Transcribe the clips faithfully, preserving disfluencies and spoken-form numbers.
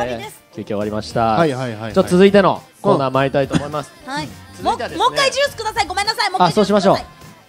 わりです。 休憩終わりました。 はいはいはい。 じゃあ続いてのコーナー参りたいと思います。 はい。もう一回ジュースください。ごめんなさい。もう一回。 あ、そうしましょう。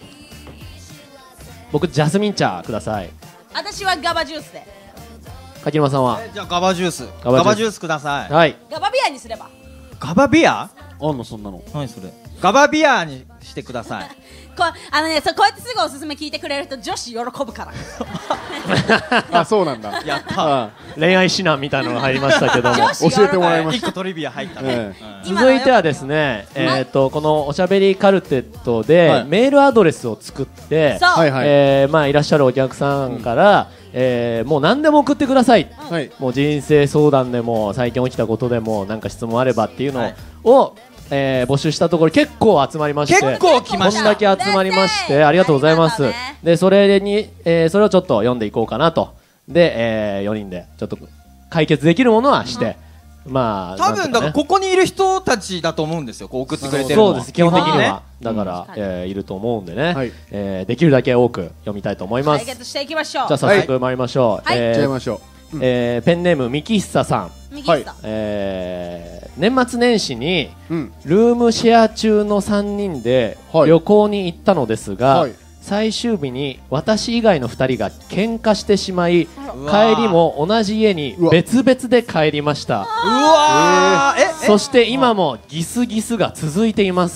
僕ジャスミン茶ください。 私はガバジュースで。 柿沼さんは。 じゃあガバジュース。ガバジュースください。 はい。 ガバビアにすれば。 ガバビア？ あんのそんなの。 何それ？ガバビアにしてください。 こあのね、そこうやってすぐおすすめ聞いてくれる人女子喜ぶからあ、そうなんだ。 やった恋愛指南みたいなのが入りましたけども教えてもらいました。 一個トリビア入ったね。 続いてはですね、えっとこのおしゃべりカルテットでメールアドレスを作ってえまあいらっしゃるお客さんからえもう何でも送ってください。もう人生相談でも最近起きたことでもなんか質問あればっていうのをえー、募集したところ結構集まりまして、 結構来ました。 こんだけ集まりましてありがとうございます。でそれに、えー、それをちょっと読んでいこうかなと。で、えー、よにんでちょっと解決できるものはして、うん、まあ多分だからここにいる人たちだと思うんですよ。こう送ってくれてるのは。 そうです基本的にはだから、うんえー、いると思うんでね、はいえー、できるだけ多く読みたいと思います。 解決していきましょう。 じゃあ早速参りましょう。 はい、 えー、 いっちゃいましょう。 うんえー、ペンネームみきひささん。 はいえー、年末年始にルームシェア中のさんにんで旅行に行ったのですが、はい、最終日に私以外のふたりが喧嘩してしまい帰りも同じ家に別々で帰りました。うわー、 えそして今もギスギスが続いています。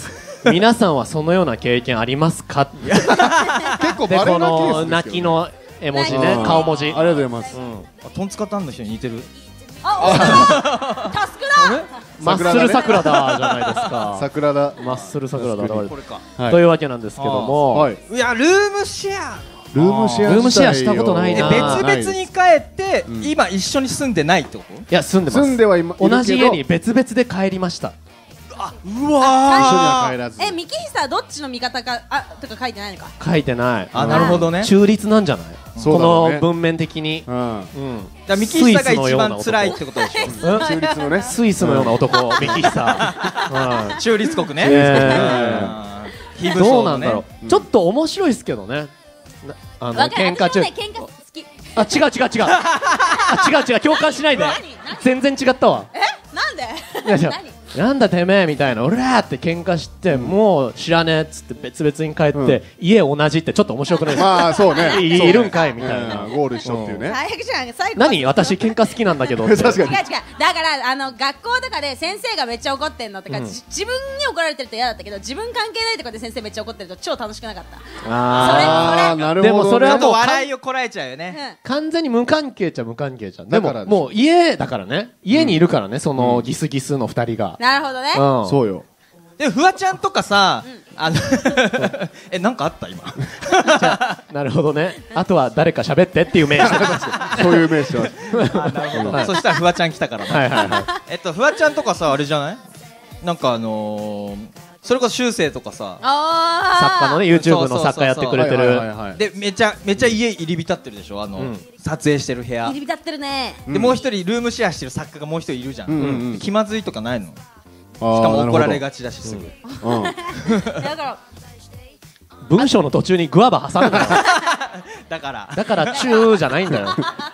皆さんはそのような経験ありますか？ 結構バレなケースですけどね。でこの泣きの絵文字ね、顔文字。ありがとうございます。 トンツカタンの人に似てる。 あ、タスクだ。 マッスル桜だじゃないですか。 桜だ。 マッスル桜だ。 これか。 というわけなんですけども、 いやルームシェア。 ルームシェア。 ルームシェアしたことないな。 別々に帰って今一緒に住んでないってこと？ いや住んでます。 住んではいるけど同じ家に別々で帰りました。 あ、うわー。一緒には帰らず。 え、ミキヒサはどっちの味方かあとか書いてないのか？ 書いてない。 あ、なるほどね。 中立なんじゃない？この文面的に。うん。 じゃミキヒサが一番辛いってことでしょ？ 中立のね。 スイスのような男、ミキヒサ。 中立国ね。 どうなんだろう。ちょっと面白いですけどね。あの喧嘩中。 喧嘩好き。 あ、違う違う違う。あ、違う違う。共感しないで。全然違ったわ。 え、なんで？ いやなんだてめえみたいな、俺らって喧嘩して、もう知らねえっつって別々に帰って、家同じってちょっと面白くないですか？ まあそうね。 いるんかいみたいな。 ゴール一緒っていうね。 最悪じゃん。最後。 何？私喧嘩好きなんだけど。 確かに。違う違う。 だからあの学校とかで先生がめっちゃ怒ってんのとか、自分に怒られてると嫌だったけど、自分関係ないとかで先生めっちゃ怒ってると超楽しくなかった。 ああ、なるほど。でもそれはもう笑いをこらえちゃうよね。 完全に無関係っちゃ無関係じゃん。でももう家だからね。家にいるからね、そのギスギスの二人が。 なるほどね。 そうよ。 でフワちゃんとかさ、あのえなんかあった今。 なるほどね。あとは誰か喋ってっていう名詞。 そういう名詞は。 なるほど。そしたらフワちゃん来たから。はいはいはい。えっとフワちゃんとかさあれじゃない？なんかあのそれこそ修正とかさ、 作家のね YouTube の作家やってくれてる。 でめちゃめちゃ家入り浸ってるでしょ、あの撮影してる部屋。 入り浸ってるね。 でもう一人ルームシェアしてる作家がもう一人いるじゃん。気まずいとかないの？しかも怒られがちだしすぐ。 だから文章の途中にグアバ挟むから。 だからだからチューじゃないんだよ。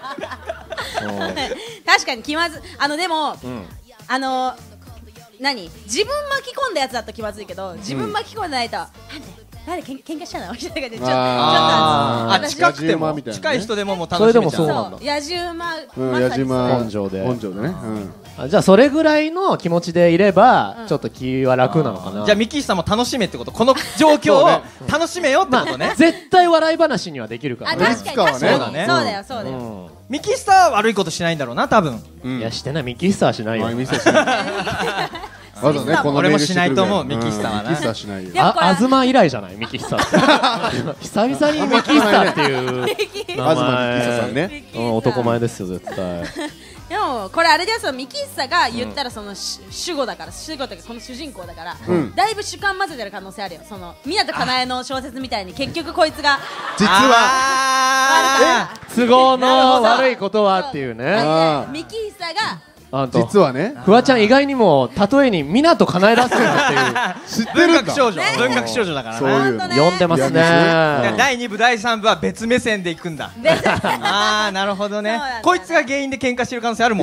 確かに気まずあのでもあの何自分巻き込んだやつだと気まずいけど、自分巻き込んでないとなんでなんでけん喧嘩しちゃうのみたいな感じでちょっとあ近くても近い人でももう楽しめちゃう。 それでもそうなんだ。 野じ馬野じ馬本性で本性でね。 じゃあそれぐらいの気持ちでいればちょっと気は楽なのかな。 じゃあミキさんも楽しめってこと、この状況を楽しめよってことね。 絶対笑い話にはできるからね。 確かに確かにそうだよそうだよ。 ミキスターは悪いことしないんだろうな多分。 いやしてない。ミキスターはしないよ。 わざね、この俺もしないと思う。ミキスターはね。 ミキスターしないよ。 あ、東以来じゃないミキスター。久々にミキスターっていう東ミキスターさんね。 男前ですよ絶対。 でもこれあれですよ、ミキッサが言ったらその主語だから、主語というかこの主人公だから、だいぶ主観混ぜてる可能性あるよ。その湊かなえの小説みたいに結局こいつが実は都合の悪いことはっていうね。 ミキッサが実はね、 フワちゃん意外にも例えに湊かなえ出すんだっていう。 知ってるんだ。 文学少女、文学少女だからね。 読んでますね。 だいに部だいさん部は別目線でいくんだ。ああなるほどね。こいつが原因で喧嘩してる可能性あるもんね。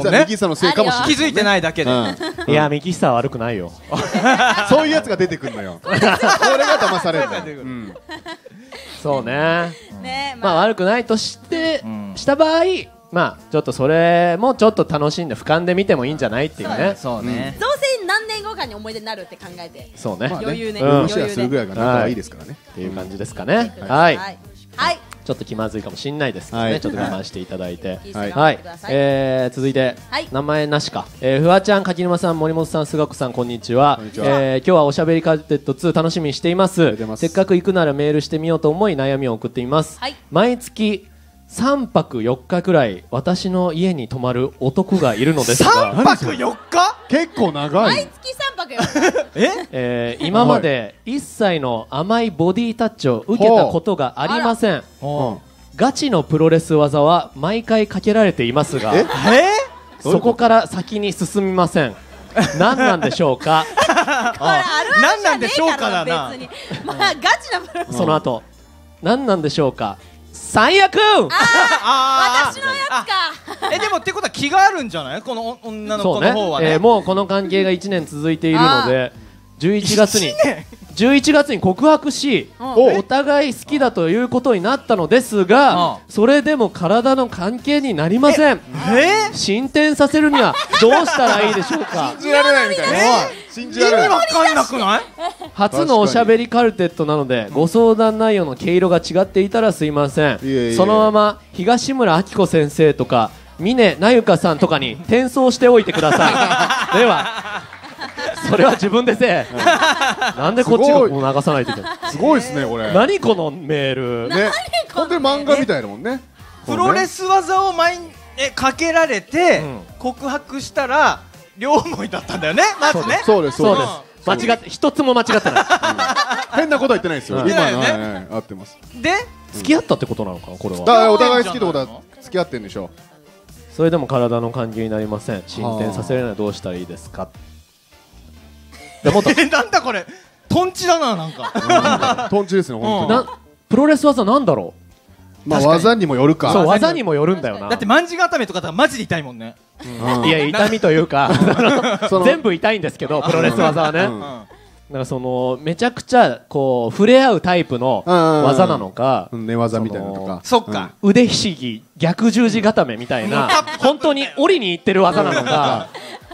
もんね。 ミキさんのせいかもしれない。 気づいてないだけで。 いやミキさん悪くないよ。 そういうやつが出てくるのよ。これが騙される。 そうね。 ね、 まあ悪くないとしてした場合、まあちょっとそれもちょっと楽しんで俯瞰で見てもいいんじゃないっていうね。 そうね。 どうせ何年後かに思い出になるって考えて。 そうね。 余裕ね。 余裕するぐらいが仲いいですからね。 っていう感じですかね。はい。 はい。 ちょっと気まずいかもしれないですけどね、ちょっと我慢していただいて。 はい。えー、続いて、名前なしか。えー、フワちゃん、柿沼さん、森本さん、菅子さん、こんにちは。えー、今日はおしゃべりカルテットツー楽しみにしています。せっかく行くならメールしてみようと思い悩みを送っています。毎月さんぱくよっかくらい私の家に泊まる男がいるのですが。 さんぱくよっか？ 結構長い。 毎月さんぱくよっか。 え？えー、今まで一切の甘いボディタッチを受けたことがありません。ガチのプロレス技は毎回かけられていますが、そこから先に進みません。何なんでしょうか。 何なんでしょうかだな。まあガチなプロレス。 その後、何なんでしょうか。最悪。 ああ、私のやつか。 えでもってことは気があるんじゃない？この女の子の方はね。 もうこの関係がいちねん続いているので、じゅういちがつに。じゅういちがつに告白し、お互い好きだということになったのですが、それでも体の関係になりません。進展させるにはどうしたらいいでしょうか。 信じられないみたいな。 信じられない。意味わかんなくない？ 初のおしゃべりカルテットなのでご相談内容の毛色が違っていたらすいません。そのまま東村明子先生とか峰那由香さんとかに転送しておいてください。では。それは自分でせえ。なんでこっちがもう流さないといけない。 すごいですねこれ。 何このメール。 ね。本当に漫画みたいだもんね。 プロレス技を毎えかけられて告白したら両思いだったんだよね。まずね。 そうですそうです。 間違って一つも間違ってない。 変なことは言ってないですよ。今のは合ってます。 で付き合ったってことなのかなこれは。 だからお互い好きってことは付き合ってんでしょ。 それでも体の関係になりません。進展させるにはどうしたらいいですか。 えなんだこれトンチだな。なんかトンチですね本当に。 プロレス技なんだろう。まあ技にもよるか。 そう技にもよるんだよな。 だって卍固めとかだからマジで痛いもんね。 いや痛みというか全部痛いんですけどプロレス技はね。だからそのめちゃくちゃこう触れ合うタイプの技なのか、 寝技みたいなとか、 そっか腕ひしぎ逆十字固めみたいな本当に折りにいってる技なのか。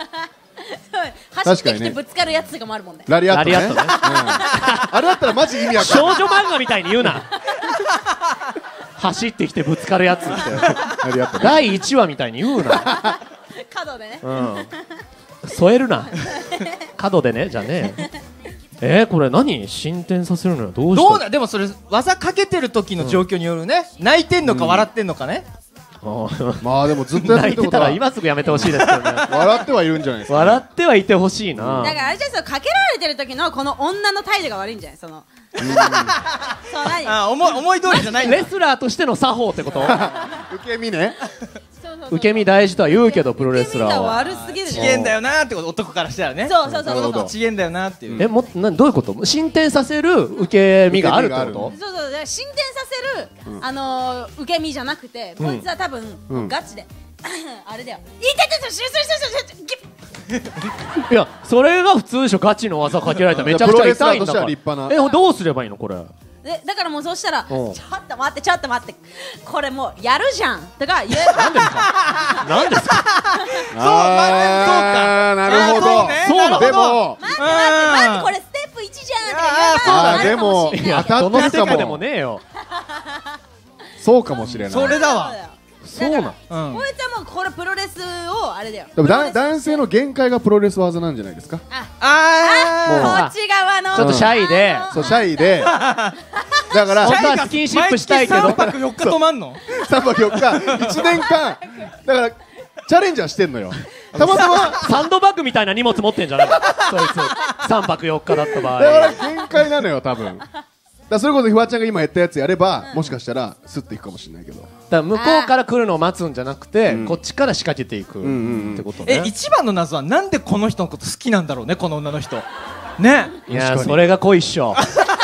走ってきてぶつかるやつとかもあるもんね。 ラリアットね。あれだったらマジ意味わかんない。 少女漫画みたいに言うな。走ってきてぶつかるやつってだいいちわみたいに言うな。 角でね。 添えるな。角でねじゃねえ。えこれ何進展させるのはどうしたら。 どうだでもそれ技かけてる時の状況によるね。泣いてんのか笑ってんのかね。 まあでもずっとやってるってことは泣いてたら今すぐやめてほしいですけどね。 笑ってはいるんじゃないですか。 笑ってはいてほしいな。 だからあれじゃん、かけられてる時のこの女の態度が悪いんじゃない。そのあ思い思い通りじゃない。 レスラーとしての作法ってこと。 受け身ね。 受け身大事とは言うけどプロレスラーは悪すぎるじゃん。 ちげんだよなーってこと男からしたらね。 そうそうそうそう。 ちげんだよなーっていう。 えもなどういうこと。進展させる受け身があるってこと。 そうそう進展させるあの受け身じゃなくてこいつは多分ガチであれだよ。いたたたシュシュシュシュシュ。 いやそれが普通でしょ。ガチの技かけられたらめちゃくちゃ痛いんだから。えどうすればいいのこれ。 でだからもうそうしたらちょっと待ってちょっと待ってこれもうやるじゃんとか言えばなんですかなんですか。 そうまあなるほど。 そうなでも待って待って待ってこれステップいちじゃんとか言えばあでも当たってるかでもねえよ。 そうかもしれない。 それだわ。 そうなの。 こいつはもうこれプロレスをあれだよ。 でも男性の限界がプロレス技なんじゃないですか。 ああこっち側のちょっとシャイでそうシャイでだから本当はスキンシップしたいけどさんぱくよっか止まんの。 さんぱくよっかいちねんかんだからチャレンジはしてんのよ。たまたまサンドバッグみたいな荷物持ってんじゃないのそいつ。さんぱくよっかだった場合だから限界なのよ多分。だそれこそフワちゃんが今やったやつやれば、うん、もしかしたらスッといくかもしれないけど。だから向こうから来るのを待つんじゃなくて、こっちから仕掛けていくってことね。 え一番の謎はなんでこの人のこと好きなんだろうねこの女の人ね。 いやそれが恋っしょ。 好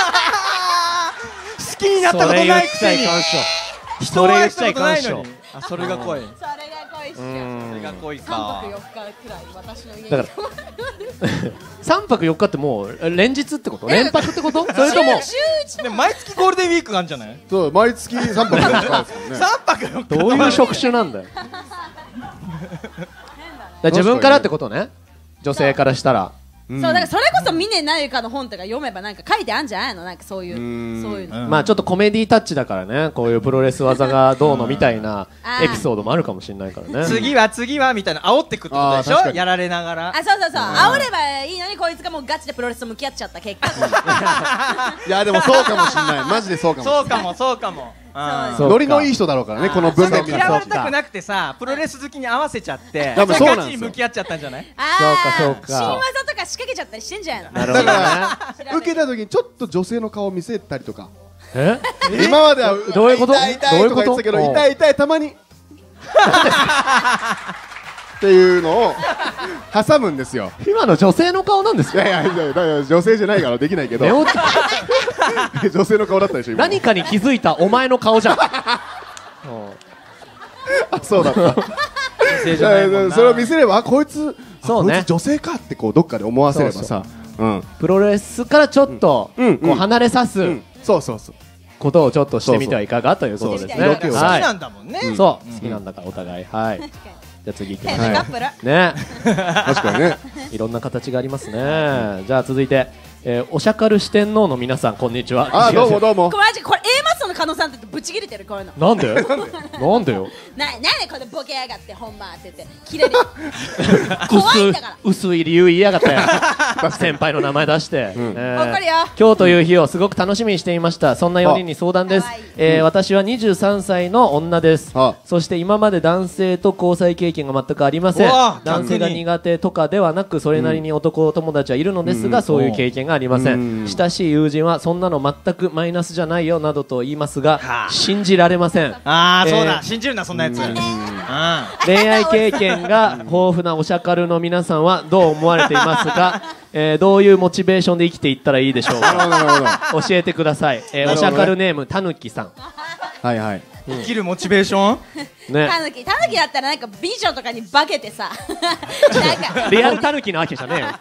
きになったことないくせに人を愛したことないのに。 あそれが恋。 それが恋っじゃん。 それが恋さんぱくかよっかくらい私の家にだからさんぱくよっかってもう連日ってこと？連泊ってこと？それとも週一で毎月ゴールデンウィークがあるんじゃない？ そう毎月さんぱくよっかですもんね。 さんぱくよっかどういう職種なんだよ。だから自分からってことね。女性からしたら。 そうだからそれこそ峰なゆかの本とか読めばなんか書いてあるんじゃないの？なんかそういうそういうの。 まあちょっとコメディタッチだからね、こういうプロレス技がどうのみたいなエピソードもあるかもしれないからね。 次は次はみたいな煽ってくってことでしょ？やられながら。 あ、そうそうそう、煽ればいいのにこいつがもうガチでプロレスと向き合っちゃった結果。 いやでもそうかもしれない。マジでそうかも。 そうかもそうかも。 ノリのいい人だろうからね、この文面見ると。 嫌われたくなくてさ、プロレス好きに合わせちゃって多分そうなんガですよ。 チに向き合っちゃったんじゃない？ そうかそうか。 新技とか仕掛けちゃったりしてんじゃないの？ なるほどね。 受けた時にちょっと女性の顔見せたりとか。 え？ 今まではどういうこと？ 痛い痛いとか言ってたけど、痛い痛いたまにっていうのを挟むんですよ。 今の女性の顔なんですか？ いやいやいやいや、女性じゃないからできないけど。女性の顔だったでしょ今。 何かに気づいたお前の顔じゃん。 あ、そうだった。 女性じゃないもんな。 それを見せれば、あ、こいつそうね、 こいつ女性かってこうどっかで思わせればさ、 プロレスからちょっとこう離れさすそうそうそうことをちょっとしてみてはいかがということですね。 好きなんだもんね。 そう好きなんだからお互い。はい。じゃあ次行きましょう。 カップルね。 確かにね。 いろんな形がありますね。じゃあ続いて、えー、おしゃかる四天王の皆さんこんにちは。 あ、どうもどうも。 これマジこれ A マッソの加納さんってぶち切れてるこういうの。 なんで？なんでよ。 な、なんでこれボケやがってほんまって言って切れる。怖いんだから。 薄い理由言いやがって先輩の名前出して、 うんえー、わかるよ。 今日という日をすごく楽しみにしていました。そんなよにんに相談です。えー、私はにじゅうさんさいの女です。そして今まで男性と交際経験が全くありません。男性が苦手とかではなくそれなりに男友達はいるのですが、うん、そういう経験がありません、うん、親しい友人はそんなの全くマイナスじゃないよなどと言いますが、はあ、信じられません。 あー、えー、そうだ、信じるなそんなやつ。 恋愛経験が豊富なおしゃかるの皆さんはどう思われていますか？えー、どういうモチベーションで生きていったらいいでしょうか？教えてください。えー、おしゃかるネームたぬきさん。 はいはい。 生きるモチベーション？ ね。 たぬき、たぬきだったらなんか美女とかに化けてさ。 なんかリアルたぬきなわけじゃねえよ。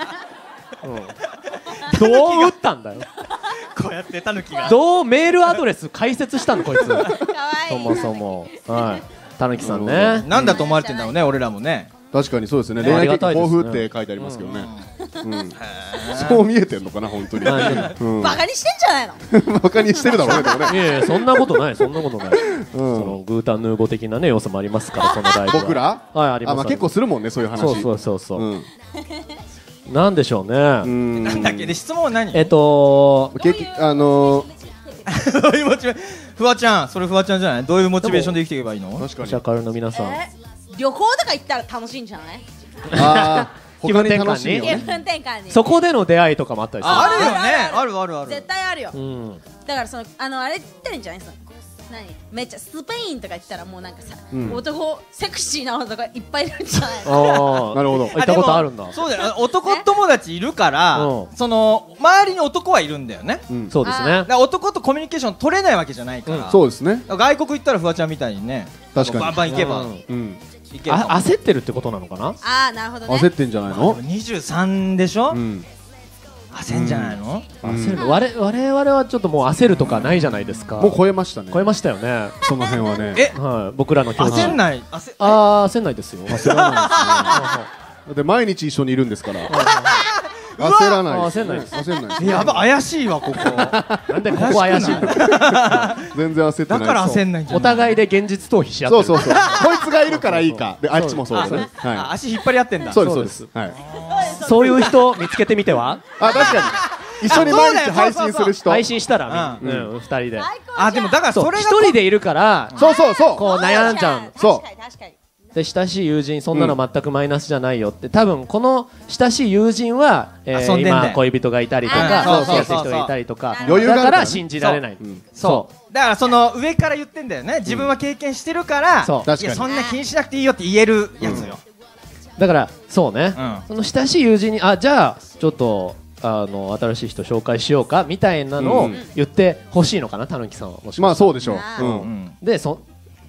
うん、どう打ったんだよ。 こうやってたぬきが。 どうメールアドレス解説したのこいつ。 かわいい。 そもそも。はい。たぬきさんね。 なんだと思われてんだろうね、俺らもね。 確かにそうですね。恋愛経験豊富って書いてありますけどね。そう見えてんのかな本当に。バカにしてんじゃないの？ バカにしてるだろうねでもね。 いやいやそんなことないそんなことない。そのグータンヌーボ的なね要素もありますからそのライブは。 僕ら？ はいあります。 あ、結構するもんねそういう話。 そうそうそうそう。なんでしょうね。 なんだっけで質問は何？ えっとあのどういうモチベ？フワちゃん、それフワちゃんじゃない？どういうモチベーションで生きていけばいいの？ 確かに。 おしゃかるの皆さん。 旅行とか行ったら楽しいんじゃない？ ああ。 気分転換に。 気分転換に。 そこでの出会いとかもあったりする。 あるよね。あるあるある。 絶対あるよ。だからそのあのあれ言ったらいいんじゃないですか。何めっちゃスペインとか言ったらもうなんかさ、うん、男セクシーな男がいっぱいいるんじゃないの？ あなるほど。行ったことあるんだ。 そうだよ。男友達いるから、その周りに男はいるんだよね。 うん、そうですね。だから男とコミュニケーション取れないわけじゃないから。 うん、そうですね。 外国行ったらフワちゃんみたいにね、 確かにバンバン行けば。 うんうんあ焦ってるってことなのかな？ あーなるほどね。 焦ってんじゃないの？ にじゅうさんでしょ？うん、焦んじゃないの？ うん、焦るの。我々はちょっともう焦るとかないじゃないですか。 もう超えましたね。 超えましたよね。 その辺はね。 え、 はい、僕らの焦んない。 焦あー焦んないですよ。 焦らないですね。だって毎日一緒にいるんですから。焦らない。 焦んないです。 焦んない。 やば怪しいわここ。 なんでここ怪しいの？ 全然焦ってない。 だから焦んないんじゃない？ お互いで現実逃避し合ってる。 そうそうそう。こいつがいるからいいか。であっちもそうですね。 足引っ張り合ってんだ。 そうですそうです。はい。 そういう人見つけてみては？ あ確かに。一緒に毎日配信する人。 配信したらうん二人で。 あでもだからそれが一人でいるからそうそうそう。 こう悩んじゃう。 そう。 で親しい友人そんなの全くマイナスじゃないよって多分この親しい友人は今恋人がいたりとか付き合ってる人がいたりとかだから信じられない。 そうだからその上から言ってんだよね。自分は経験してるからいやそんな気にしなくていいよって言えるやつよ。 だからそうねその親しい友人にあじゃあちょっとあの新しい人紹介しようかみたいなのを言ってほしいのかなたぬきさんは。 まあそうでしょう。 でそ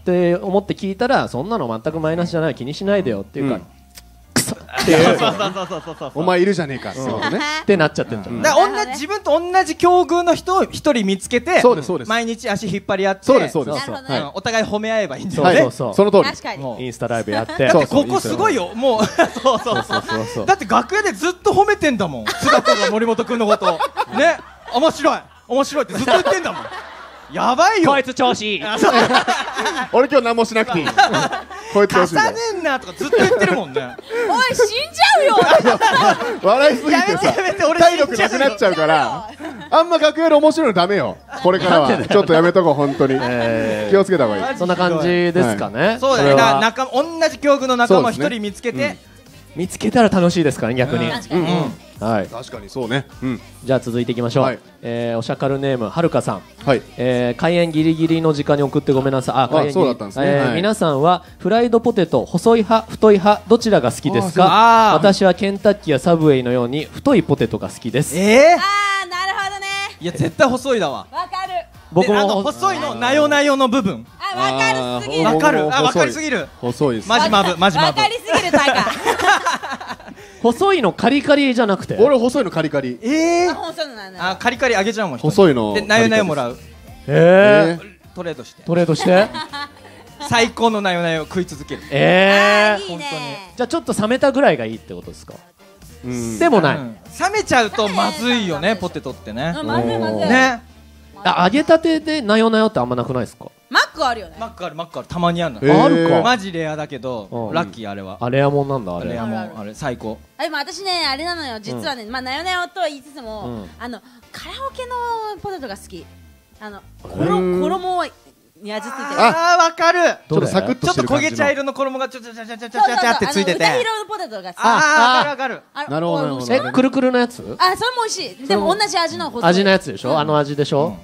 って思って聞いたらそんなの全くマイナスじゃない気にしないでよっていうから、クソっていうお前いるじゃねえかってなっちゃってるじゃん。 だから同じ自分と同じ境遇の人を一人見つけて毎日足引っ張り合ってそうですそうですお互い褒め合えばいいんだよね。 そうそうその通りインスタライブやってだってここすごいよもうそうそうそうだって楽屋でずっと褒めてんだもん菅田が森本君のことね面白い面白いってずっと言ってんだもんやばいよこいつ調子いい俺今日何もしなくていいこいつ調子いい重ねんなとかずっと言ってるもんねおい死んじゃうよ笑いすぎてさ体力なくなっちゃうからあんま楽屋で面白いのダメよこれからはちょっとやめとこう本当に気をつけた方がいいそんな感じですかね。 そうだね仲同じ境遇の仲間一人見つけて見つけたら楽しいですからね逆に。 はい、確かにそうね、うん、 じゃあ続いていきましょう、はい、えー、おしゃかるネームはるかさん、 はい、 えー、開演ギリギリの時間に送ってごめんなさい。あ、開演そうだったんですね、 えーはい、 皆さんはフライドポテト細い派太い派どちらが好きですか？私はケンタッキーやサブウェイのように太いポテトが好きです。 えー、 あーなるほどね。 いや絶対細いだわ。 わかる。 僕もあの細いのなよなよの部分。 あ、わかるすぎる。 わかる。あ、わかりすぎる。 細いです。 マジマブマジマブ。 わかりすぎるタイガ細いのカリカリじゃなくて俺細いのカリカリ。 ええー、 あ、カリカリあげちゃうもん。 細いのでなよなよもらう。 ええトレードしてトレードして最高のなよなよ食い続ける。 ええー、いいね。 じゃあちょっと冷めたぐらいがいいってことですか？でもない、 冷めちゃうとまずいよねポテトってね。 まずいまずいね。 揚げたてでなよなよってあんまなくないですか？ マックあるよね。 マックあるマックあるたまにあるの。 あるか。 マジレアだけどラッキーあれは。 あレアもんなんだあれ。 レアもんあれ最高。 あでも私ねあれなのよ実はねまあなよなよとは言いつつもあのカラオケのポテトが好き。あの衣に味付いてる。 ああわかる。 ちょっとサクッとしてる感じの。 ちょっと焦げ茶色の衣がちょちょちょちょちょちょちょってついてて。 歌色のポテトが好き。 ああわかるわかる。なるほどなるほど。 えくるくるのやつ？ あそれも美味しい。でも同じ味の味のやつでしょ？あの味でしょ？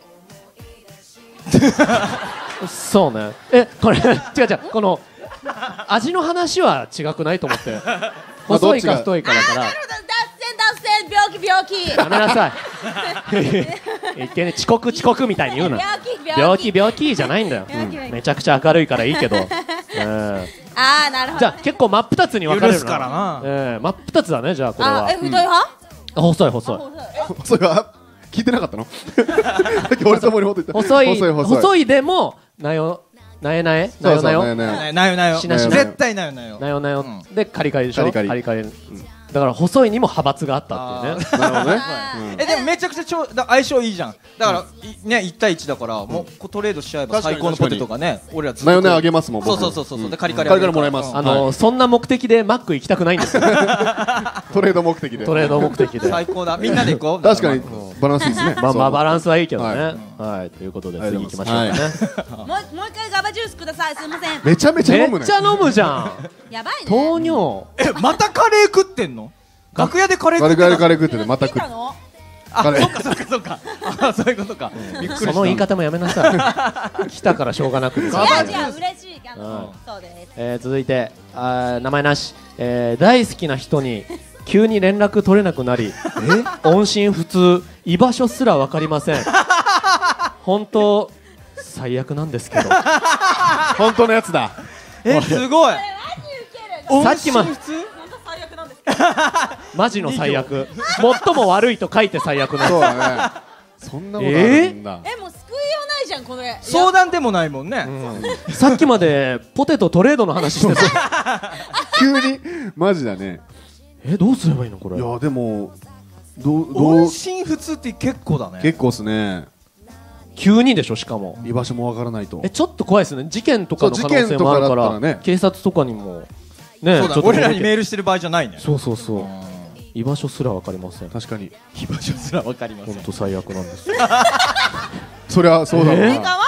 そうね。えこれ違う違うこの味の話は違くないと思って。細いか太いかだから。 脱線脱線病気病気。 やめなさい。一見ね遅刻遅刻みたいに言うな。病気病気じゃないんだよ。めちゃくちゃ明るいからいいけど。ああなるほど。 じゃあ結構真っ二つに分かれるからな。 え真っ二つだねじゃあこれは。 え太い派？ 細い細い。 細いは聞いてなかったの？さっき俺と森本言った。 細い細いでもなよなえなえなよなよなよなよ絶対なよなよなよなよでカリカリでしょ？カリカリカリだから細いにも派閥があったっていうね。 なるほどね。 えでもめちゃくちゃちょ相性いいじゃん。だからねいち対いちだからもうトレードしちゃえば最高のポテトがね俺らずっとなよなよあげますもん。 そうそうそうそうでカリカリカリカリもらえます。 あのそんな目的でマック行きたくないんですよ。 トレード目的で。 トレード目的で。 最高だ。みんなで行こう。 確かにバランスいいですね。 まあまあバランスはいいけどね。はいということで次行きましょうね。 もうもう一回ガバジュースください。すみません。 めちゃめちゃ飲むね。 めっちゃ飲むじゃん。 やばいね。 糖尿。 えまたカレー食ってんの？楽屋でカレー食ってカレーカレー食っててまた食っての？ あ、そっかそっかそっか。あ、そういうことか。びっくりした。 その言い方もやめなさい。来たからしょうがなくて。 いやいや嬉しい。あのそうです。 え続いてあ名前なしえ大好きな人に急に連絡取れなくなり音信不通居場所すらわかりません。本当最悪なんですけど。 本当のやつだ。 えすごい。 さっきまでマジの最悪最も悪いと書いて最悪なんそうだね。そんなことあるんだ。 えもう救いようないじゃんこれ。 相談でもないもんね。 さっきまでポテトトレードの話してた。 急にマジだね。 えどうすればいいのこれ。 いやでもどう音信不通って結構だね。 結構っすね。 急にでしょしかも居場所もわからないと。 えちょっと怖いですね。事件とかの可能性もあるから警察とかにもね、 俺らにメールしてる場合じゃないね。 そうそうそう。居場所すらわかりません。 確かに居場所すらわかりません。 本当最悪なんです。 そりゃそうだろうな。 かわ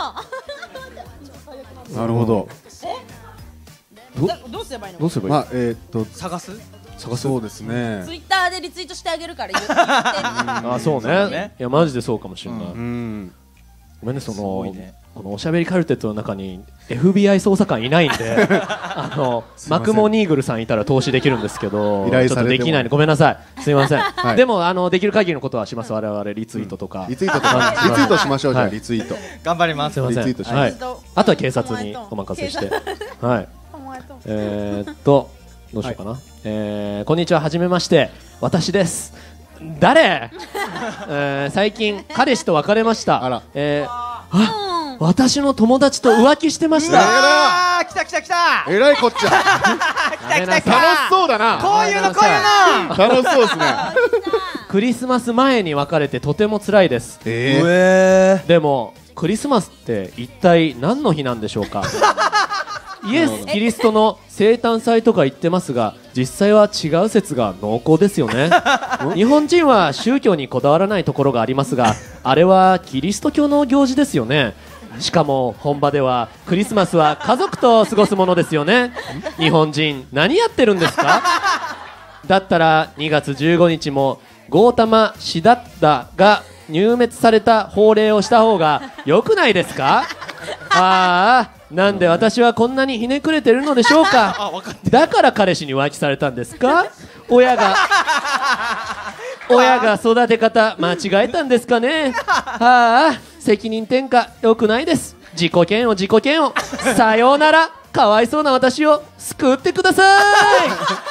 いなるほど。 どどうすればいいの？ どうすればいい？ まあえっと探す？ 探そうですね。 ツイッターでリツイートしてあげるから言って。 あそうね。いやマジでそうかもしれない。 うん。 ごめんね、そのこのおしゃべりカルテットの中に エフビーアイ 捜査官いないんであのマクモニーグルさんいたら投資できるんですけど、ちょっとできないのごめんなさい、すみません、はい、でもあのできる限りのことはします。我々リツイートとか、うん、 リツイートとかリツイートしましょう。じゃあリツイート頑張ります。 すみません、リツイートします、はい、あとは警察にお任せしてはい。えーっとどうしようかな、はい、えー、こんにちは、はじめまして、私です。誰、えー、最近彼氏と別れました。あら、えー、あ、私の友達と浮気してました。 あー、来た来た来た、 えらいこっちゃ来た来た来た、 楽しそうだな、 こういうのこういうの楽しそうですねクリスマス前に別れてとても辛いです。 えー、でもクリスマスって一体何の日なんでしょうかイエス・キリストの生誕祭とか言ってますが、実際は違う説が濃厚ですよね日本人は宗教にこだわらないところがありますが、あれはキリスト教の行事ですよね。しかも本場ではクリスマスは家族と過ごすものですよね。日本人何やってるんですかだったらにがつじゅうごにちもゴータマ・シダッダが入滅された法令をした方が良くないですかああ、なんで私はこんなにひねくれてるのでしょうかだから彼氏に浮気されたんですか。親が親が育て方間違えたんですかね。ああ、責任転嫁良くないです。自己嫌悪自己嫌悪さようなら、かわいそうな私を救ってください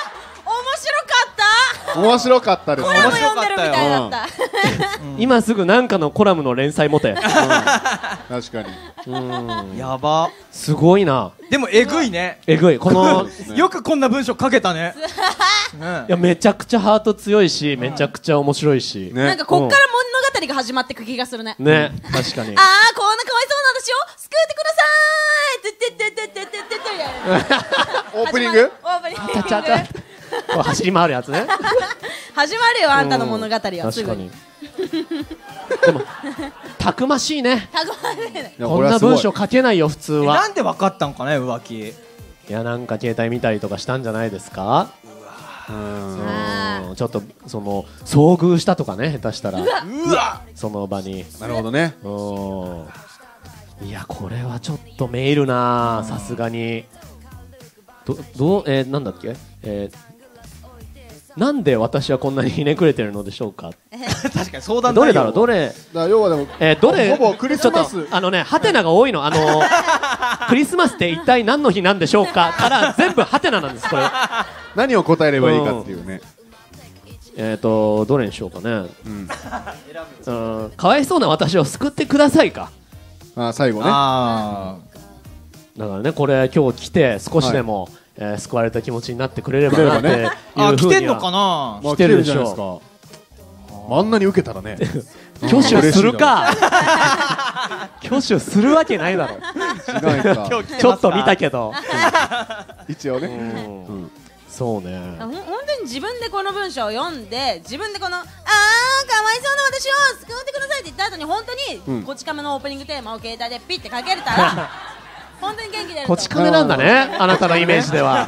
面白かったです。 コラム読んでるみたいだった、 うん、今すぐなんかのコラムの連載持て、うん、確かに、うん、 やば、 すごいな。 でもえぐいね、 えぐい、このよくこんな文章書けたねいや、めちゃくちゃハート強いし、めちゃくちゃ面白いし、 ね、なんかこっから物語が始まってく気がするね。 ね、確かに。 あー、こんなかわいそうな私を救ってくださーい、てってってってってってってオープニングオープニングちゃちゃちゃ走り回るやつね始まるよ、あんたの物語はすぐに。 でもたくましいね。 たくましいね。 こんな文章書けないよ普通は。 なんで分かったんかね、浮気。 いや、なんか携帯見たりとかしたんじゃないですか。うわ、うん、ちょっとその遭遇したとかね、下手したらうわその場に。 なるほどね。 うん、いや、これはちょっとメールな、さすがに。どどう、えー、なんだっけ、えーなんで私はこんなにひねくれてるのでしょうか。 確かに相談どれだろう、どれだ、要はでも、 えー、どれ、 ほぼクリスマス、 ちょっとあのね、ハテナが多いの。あのクリスマスって一体何の日なんでしょうかから全部ハテナなんです。これ何を答えればいいかっていうね、 うん、えっ、ー、とどれにしようかね、うんうん、かわいそうな私を救ってくださいか。 あ、最後ね。あ、 だからね、これ今日来て少しでも、はい、えー、救われた気持ちになってくれればなっていうふうには。 あ、来てんのかな。 来てるでしょう。あんなに受けたらね挙手するか挙手するわけないだろちょっと見たけど一応ね、うんうん、そうね。 本当に自分でこの文章を読んで、自分でこのあーかわいそうな私を救ってくださいって言った後に、本当にこち亀のオープニングテーマを携帯でピッてかけれたら本当に元気出る。 こち亀なんだね、あなたのイメージでは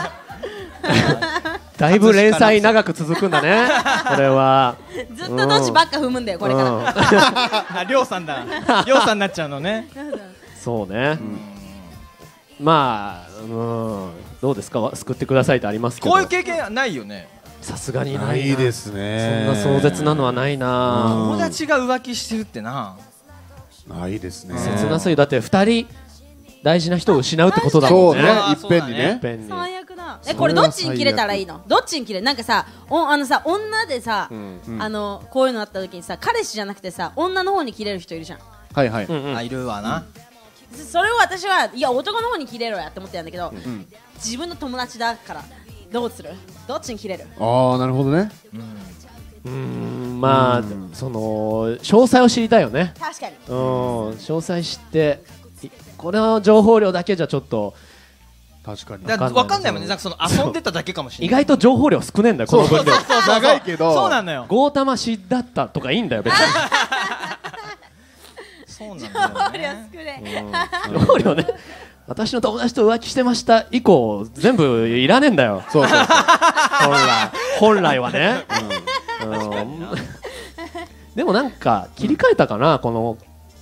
だいぶ連載長く続くんだねこれは。 ずっとどっちばっか踏むんだよこれから。 りょうさんだ、りょうさんになっちゃうのねそうね、うん、まあ、うん、どうですか、救ってくださいってありますけど、 こういう経験ないよね。 さすがにないな。 ないですね。 そんな壮絶なのはないな。 友達が浮気してるってな、 ないですね。 切なすぎ。だってふたり大事な人を失うってことだもんね。 そうね、いっぺんにね。 最悪だ。え、これどっちに切れたらいいの？どっちに切れ？なんかさ、おあのさ、女でさ、うんうん、あのこういうのあった時にさ、彼氏じゃなくてさ、女の方に切れる人いるじゃん。 はいはい。 うんうん、あ、いるわな。 うん、それを私はいや男の方に切れろやって思ってたんだけど、うん、自分の友達だからどうする？どっちに切れる？ ああ、なるほどね。 うん、うんまあ、うん、その詳細を知りたいよね。 確かに。 うん、詳細知って。これの情報量だけじゃちょっと確かにだ分かんないもんね。なんかその遊んでただけかもしれない。 意外と情報量少ねえんだよこの分量。 長いけどそうなのよ。 ゴータマシだったとかいいんだよ別に。 そうなんだよね。 情報量ね。私の友達と浮気してました以降全部いらねえんだよ。 そうそうそう本来本来はね、うんうん、でもなんか切り替えたかなこの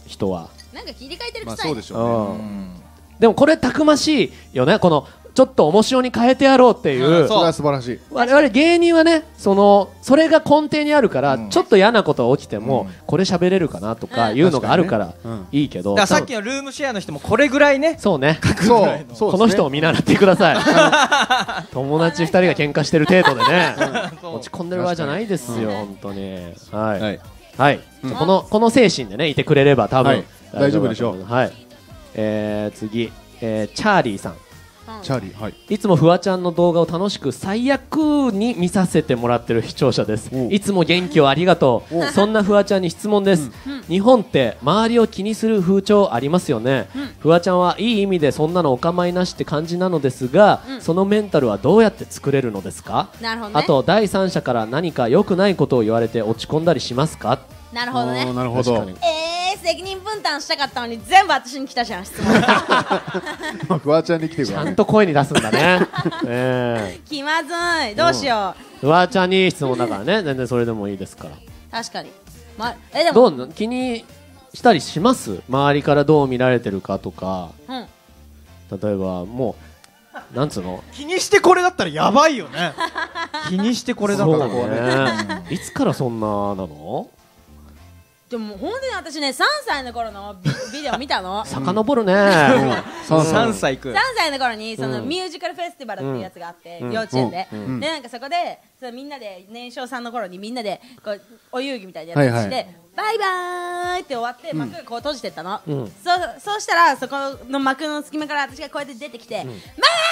人は。 なんか切り替えてるまあ臭いね。 そうでしょうね。 でもこれたくましいよね、このちょっと面白に変えてやろうっていう、 それは素晴らしい。 我々芸人はね、そのそれが根底にあるから、ちょっと嫌なことが起きてもこれ喋れるかなとかいうのがあるからいいけど、 だからさっきのルームシェアの人もこれぐらいね、 そうね、 そうこの人を見習ってください。友達ふたりが喧嘩してる程度でね、落ち込んでる場合じゃないですよ、本当に。はいはい、このこの精神でねいてくれれば多分大丈夫でしょう。 はい、え次、えチャーリーさん。 チャーリー、はい、 いつもフワちゃんの動画を楽しく最悪に見させてもらってる視聴者です。いつも元気をありがとう。そんなフワちゃんに質問です。うん、日本って周りを気にする風潮ありますよね。うん、フワちゃんはいい意味でそんなのお構いなしって感じなのですが、うん、そのメンタルはどうやって作れるのですか？ なるほどね。 あと第三者から何か良くないことを言われて落ち込んだりしますか？ なるほどね。 なるほど。 えー、責任分担したかったのに全部私に来たじゃん、質問。 フワちゃんに来てるからね。 ちゃんと声に出すんだね。えー、気まずい、どうしよう。フワちゃんに質問だからね、全然それでもいいですから。 確かに。ま、えでもどう気にしたりします？周りからどう見られてるかとか。うん、例えばもうなんつうの？ 気にしてこれだったらやばいよね。気にしてこれだったらこうね。いつからそんななの？ でも本当に私ね、さんさいの頃の ビ, ビデオ見たの。 遡るね。 さんさいく。 さんさいの頃にそのミュージカルフェスティバルっていうやつがあって、幼稚園で、でなんかそこでそのみんなで年少さんの頃にみんなでこうお遊戯みたいなやつして、バイバーイって終わって幕がこう閉じてったの。そうそうしたらそこの幕の隙間から私がこうやって出てきて、マママ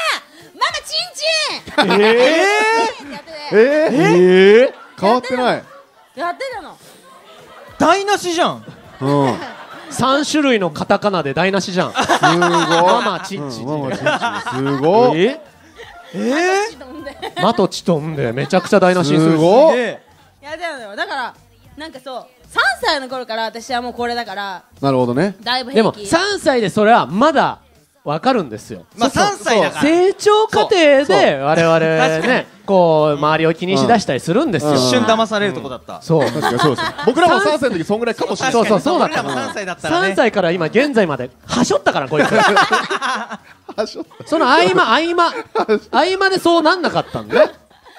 マチンチン。 ええええ変わってない。 やってたの。 台無しじゃん。 うん。 三種類のカタカナで台無しじゃん。すごい。ママチンチン。 ママチンチン。すごい。 ええ。マトチとんでめちゃくちゃ台無しにする。 すごい。 やだよ。だからなんかそうさんさいの頃から私はもうこれだから。 なるほどね。 だいぶでもさんさいでそれはまだわかるんですよ。 まあさんさいだから成長過程で我々ねこう周りを気にしだしたりするんですよ。 一瞬騙されるとこだった。 そう。 確かにそうです。僕らもさんさいの時そんぐらいかもしれない。 そうそうそうだった。 さんさいだったらね。 さんさいから今現在まではしょったからこいつ。 はしょった。 その合間合間合間でそうなんなかったんで。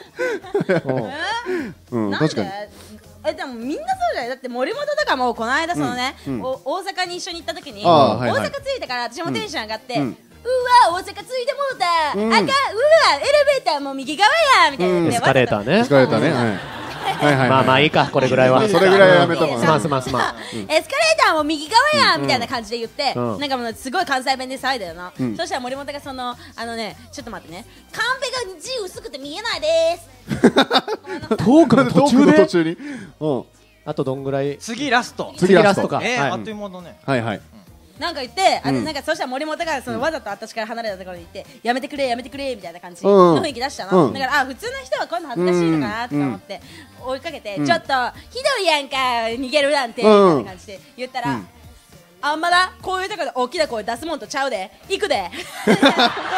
うん、確かに。 えでもみんなそうじゃない。だって森本とかもこの間そのね、うんうん、お大阪に一緒に行った時に、はいはい、大阪着いたから私もテンション上がって、うんうん、うわ大阪着いてもうた、うん、あかんうわエレベーターも右側やみたいな、うん、 エスカレーターねエスカレーターね、はいはいはいはい、 まあまあいいかこれぐらいはそれぐらいはやめたもんすまんすまんすまん、 エスカレーターも右側やみたいな感じで言って、うん、なんかもうすごい関西弁で騒いだよな、うん、そしたら森本がそのあのねちょっと待ってねカンペが字薄くて見えないですトークの途中で途中に、うん、 あとどんぐらい次ラスト次ラストか、 えーはい、あっという間だねはいはい、 なんか言って、うん、あなんかそしたら森本がそのわざと私から離れたところに行って、うん、やめてくれやめてくれみたいな感じの雰囲気出したの、うん、だからあ普通の人はこういうの恥ずかしいのかなって思って追いかけて、うん、ちょっとひどいやんか逃げるなんて、うん、みたいな感じで言ったら、うん、あんまだこういうところで大きな声出すもんとちゃうで行くで同族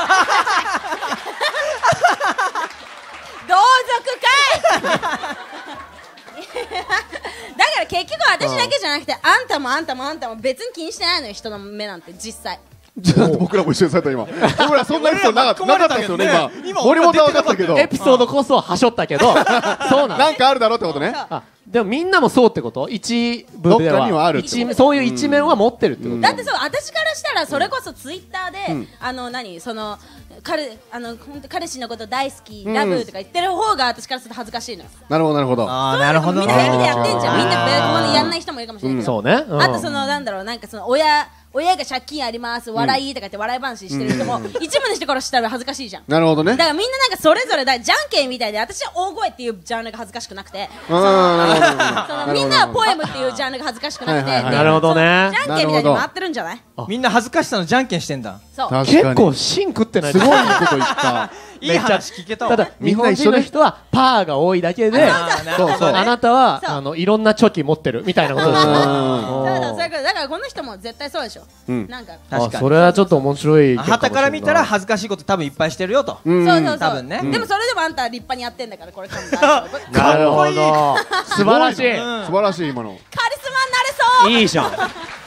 かいだから結局私だけじゃなくてあんたもあんたもあんたも別に気にしてないのよ人の目なんて実際じゃあ僕らも一緒にされた今僕らそんなエピソードなかったですよね今森本は分かったけどエピソードこそはしょったけどそうなんなんかあるだろうってことねあでもみんなもそうってこと一部ではどっかにはあるって一そういう一面は持ってるってこと、うん、 だってそう私からしたらそれこそツイッターで、うん、あの何その彼あの本当彼氏のこと大好き、うん、ラブとか言ってる方が私からすると恥ずかしいのよなるほどなるほどあーなるほどみんな平気でやってんじゃんみんなここでやんない人もいるかもしれないけど、 うん、そうね、うん、 あとそのなんだろうなんかその親親が借金あります笑いとか言って笑い話してる人も、うん、一部の人からしたら恥ずかしいじゃんなるほどねだからみんななんかそれぞれだじゃんけんみたいで私は大声っていうジャンルが恥ずかしくなくてそのそのみんなはポエムっていうジャンルが恥ずかしくなくてなるほどねじゃんけんみたいに回ってるんじゃないみんな恥ずかしさのじゃんけんしてんだそう結構芯食ってないすごいいいこと言ったいい話聞けたわただ日本人の人はパーが多いだけでそうそうあなたはあのいろんなチョキ持ってるみたいなことですよだからこの人も絶対そうでしょなんか確かにそれはちょっと面白い旗から見たら恥ずかしいこと多分いっぱいしてるよとそうそうそう多分ねでもそれでもあんたは立派にやってんだからこれかなるほど素晴らしい素晴らしい今のカリスマになれそういいじゃん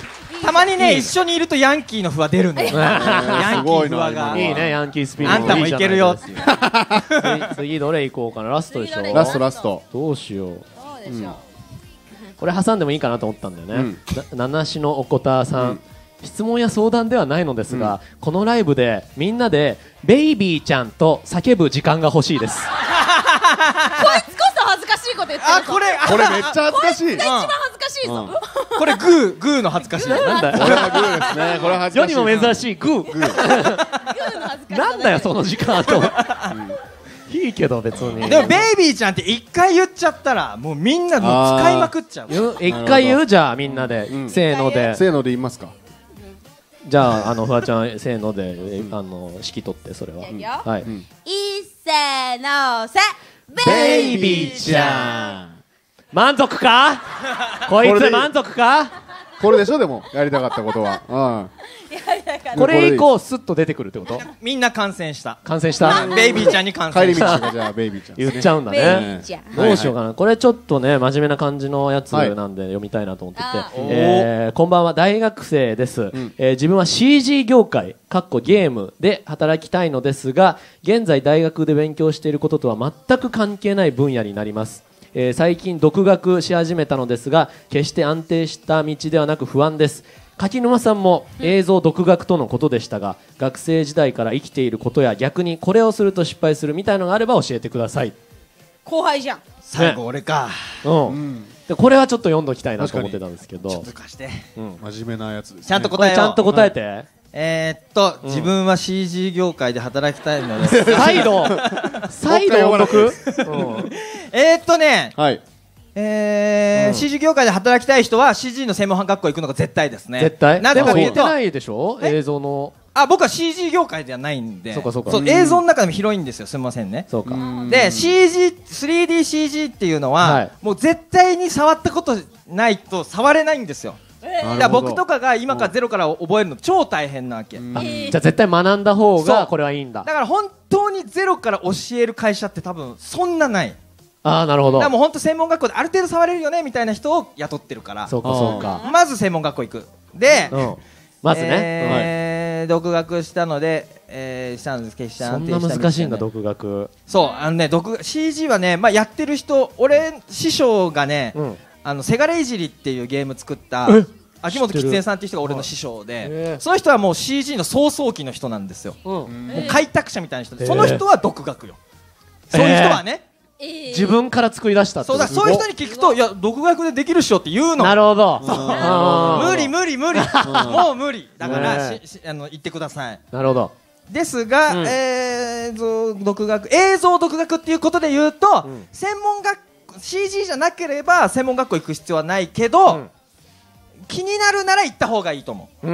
たまにね一緒にいるとヤンキーのフワ出るんだよ。ヤンキーフワがいいね、ヤンキースピリット。 あんたもいけるよ。 次どれ行こうかな。ラストでしょ。 ラストラスト。 どうしよう。これ挟んでもいいかなと思ったんだよね。七種のおこたさん。質問や相談ではないのですが、うん、このライブでみんなでベイビーちゃんと叫ぶ時間が欲しいです。 こいつこそ恥ずかしいこと言ってる。 あ、これこれめっちゃ恥ずかしい。 こいつが一番恥ずかしいぞ。うん、 これグーグーの恥ずかしい。 なんだよ。 これはグーですね。これは恥ずかしい。 世にも珍しいグー。グーの恥ずかしい。なんだよその時間と。いいけど別に。 でもベイビーちゃんって一回言っちゃったらもうみんなもう使いまくっちゃう。 一回言うじゃあみんなで、うん、せーので。 せーので言いますか。 じゃあ、あのフワちゃんせーので、あの指揮取ってそれは。はい。 いっせーのせ。 ベイビーちゃん。満足か？こいつ満足か？ これでしょでもやりたかったことは。うん。 これ以降スッと出てくるってこと？ みんな感染した。 感染した。 ベイビーちゃんに感染した。 帰り道がじゃあベイビーちゃん。 言っちゃうんだね。どうしようかな。これちょっとね真面目な感じのやつなんで読みたいなと思ってて。えー、こんばんは大学生です。うん、えー、自分は シージー 業界（かっこゲーム）で働きたいのですが、現在大学で勉強していることとは全く関係ない分野になります。えー、最近独学し始めたのですが、決して安定した道ではなく不安です。柿沼さんも映像独学とのことでしたが、学生時代から生きていることや逆にこれをすると失敗するみたいのがあれば教えてください。 後輩じゃん。 最後俺か。 うん。うん、でこれはちょっと読んどきたいなと思ってたんですけど。 ちょっと貸して。 うん。真面目なやつですね。 ちゃんと答えよう。 ちゃんと答えて。うん、 えー、っと、うん、自分は シージー 業界で働きたいのです。 再度再度読んどく。 えーっとね。 はい。 えーうん、シージー 業界で働きたい人は シージー の専門学校行くのが絶対ですね。 絶対。 なぜかというと、 でも言ってないでしょ映像の。 あ、僕は シージー 業界ではないんで、 そうかそうか。 そう映像の中でも広いんですよ。すみませんね。 そうか。 で シージー、スリーディー シージー っていうのは、はい、もう絶対に触ったことないと触れないんですよ。だから僕とかが今からゼロから覚えるの超大変なわけ。じゃあ絶対学んだ方がこれはいいんだ。 だから本当にゼロから教える会社って多分そんなない。 あーなるほど。 だからもう本当専門学校である程度触れるよねみたいな人を雇ってるから。 そうかそうか。 まず専門学校行く。で、 うん、まずね、 えーはい、独学したので、えー、したんですけど、 そんな難しいんだ独学。 そうあのね独 シージー はね、まあやってる人、俺師匠がね、うん、あのセガレイジリっていうゲーム作った秋元吉さんっていう人が俺の師匠で、その人はもう シージー の創創期の人なんですよ。うん、もう開拓者みたいな人で、その人は独学よ。そういう人はね。 自分から作り出したって。 そうだ、そういう人に聞くと、いや独学でできるっしょって言うの。 なるほど。 無理無理無理。もう無理だからしあの言ってください。 なるほど。 ですが、うん、映像独学映像独学っていうことで言うと、うん、専門学 シージー じゃなければ専門学校行く必要はないけど、うん、気になるなら行った方がいいと思う。うん、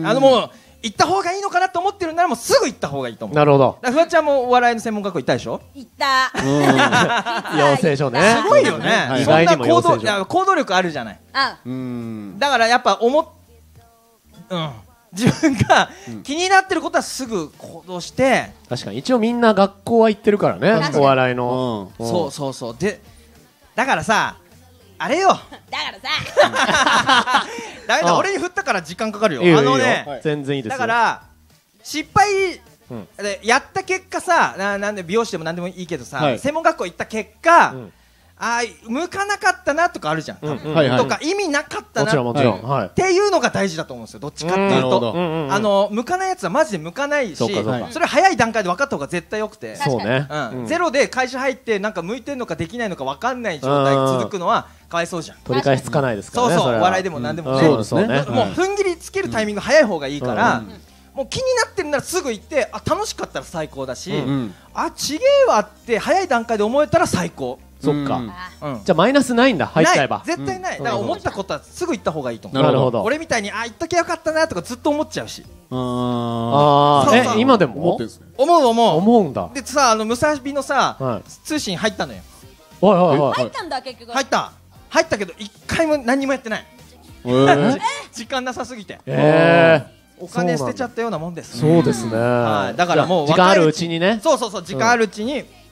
あのもう行った方がいいのかなと思ってるならもうすぐ行った方がいいと思う。 なるほど。 フワちゃんもお笑いの専門学校行ったでしょ。 行った。 養成所ね。 すごいよね。 意外にも養成所。 いや行動力あるじゃない。 あ、 だからやっぱ思っ、うん、自分が気になってることはすぐ行動して。 確かに一応みんな学校は行ってるからね。お笑いの。 そうそうそうで、だからさ。あれよ。だからさ。だめだ、俺に振ったから時間かかるよ。あのね、 全然いいですよ。 だから失敗でやった結果さ、ななんで美容師でもなんでもいいけどさ、専門学校行った結果、あ向かなかったなとかあるじゃん。とか意味なかったなっていうのが大事だと思うんですよ。どっちかっていうと、あの向かないやつはマジで向かないし、それ早い段階で分かった方が絶対よくて。 そうね。 ゼロで会社入ってなんか向いてるのかできないのか分かんない状態続くのはかわいそうじゃん。 取り返しつかないですからね。 そうそう、笑いでもなんでもね。もう踏ん切りつけるタイミング早い方がいいから、もう気になってるならすぐ行って、あ楽しかったら最高だし、あちげえわって早い段階で思えたら最高。 そっか。じゃあマイナスないんだ。入っちゃえば。 絶対ない。だから思ったことはすぐ行った方がいいと思う。 なるほど。 俺みたいにあ言っときゃよかったなとかずっと思っちゃうし。 ああ。え今でも？ 思う思う。 思うんだ。 でさ、あのムサビのさ通信入ったのよ。 はいはいはい。 入ったんだ結局。 入った。入ったけど一回も何もやってない。時間なさすぎて。お金捨てちゃったようなもんです。 そうですね。 だからもう時間あるうちにね。 そうそうそう、時間あるうちに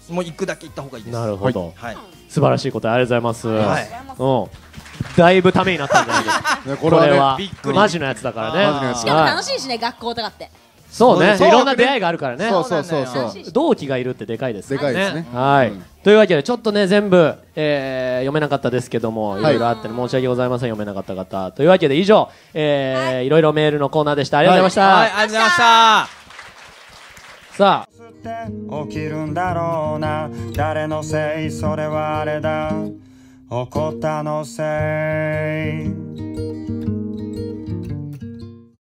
もう行くだけ行った方がいいです。 なるほど、はい、素晴らしいことありがとうございます。うん、だいぶためになったんじゃないですか。これはマジのやつだからね。 しかも楽しいしね、学校とかって。 そうね、いろんな出会いがあるからね。 そうそうそうそう。 同期がいるってでかいですね。 でかいですね。 はい。というわけでちょっとね全部読めなかったですけども、いろいろあって申し訳ございません、読めなかった方。というわけで以上いろいろメールのコーナーでした。ありがとうございました。 ありがとうございました。 さあ。起きるんだろうな、誰のせい、それはあれだ、怒ったのせい。